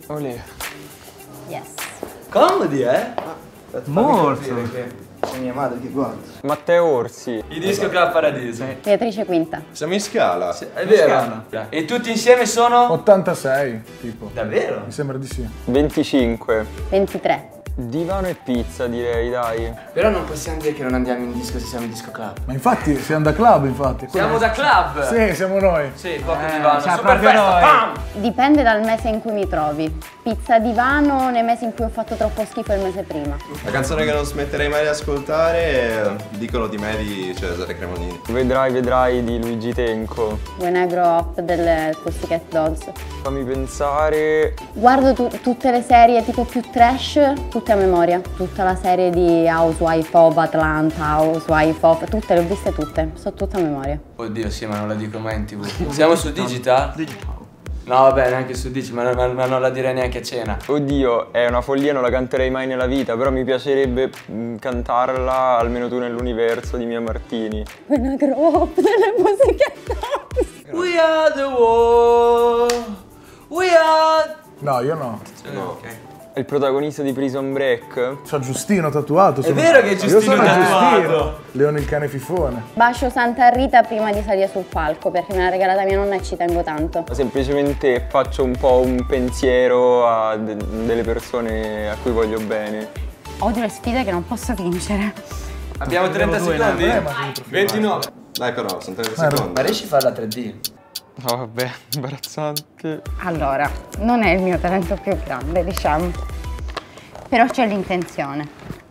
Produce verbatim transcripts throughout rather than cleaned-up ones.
Olè. Yes. Comodi, eh? Molto. C'è mia madre che guarda. Matteo Orsi. Il disco Club Paradiso. Beatrice Quinta. Siamo in scala. Sì, è vero. E tutti insieme sono? ottantasei, tipo. Davvero? Mi sembra di sì. venticinque. ventitré. Divano e pizza, direi, dai. Però non possiamo dire che non andiamo in disco se siamo in disco club. Ma infatti siamo da club, infatti. Siamo da club? Sì, siamo noi. Sì, poco divano. cioè, Super proprio festa, noi. pam! Dipende dal mese in cui mi trovi. Pizza divano nei mesi in cui ho fatto troppo schifo il mese prima. La canzone che non smetterei mai di ascoltare, dicono di me di Cesare Cremonini. Vedrai, vedrai di Luigi Tenco. When I Grow Up delle Pussycat Dolls. Fammi pensare. Guardo tu- tutte le serie tipo più trash, tutte a memoria. Tutta la serie di Housewife of Atlanta, Housewife of... tutte le ho viste tutte, so tutte a memoria. Oddio, sì, ma non la dico mai in tv. Siamo su Digital? Digital. No, vabbè, neanche su Digital, ma, ma, ma non la direi neanche a cena. Oddio, è una follia, non la canterei mai nella vita, però mi piacerebbe mh, cantarla almeno tu nell'universo di Mia Martini. When I Grow Up delle Pussycat Dolls. We are the world. We are... No, io no. No, ok. È il protagonista di Prison Break. C'ho Giustino tatuato. È vero che è Giustino Io sono tatuato. Giustino. Leone il cane fifone. Bacio Santa Rita prima di salire sul palco perché me l'ha regalata mia nonna e ci tengo tanto. Semplicemente faccio un po' un pensiero a de- delle persone a cui voglio bene. Odio le sfide che non posso vincere. Abbiamo trenta secondi? ventinove. Dai però, sono trenta Ma secondi. Ma riesci a farla tre D? No, vabbè, imbarazzante. Allora, non è il mio talento più grande, diciamo. Però c'è l'intenzione.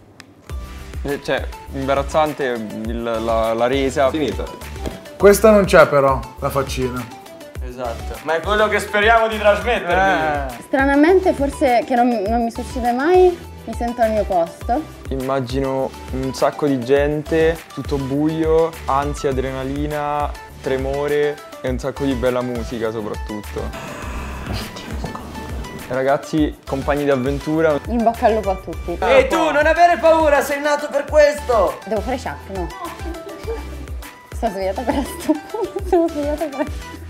Eh, Cioè, imbarazzante il- la, la resa. Finita. Questa non c'è però, la faccina. Esatto. Ma è quello che speriamo di trasmettervi. Eh. Stranamente, forse che non, non mi succede mai, mi sento al mio posto. Immagino un sacco di gente, tutto buio, ansia, adrenalina, tremore e un sacco di bella musica soprattutto. Ragazzi, compagni d'avventura. In bocca al lupo a tutti. E tu non avere paura, sei nato per questo. Devo fare sciacca, no? Sono svegliata presto. Sono svegliata presto.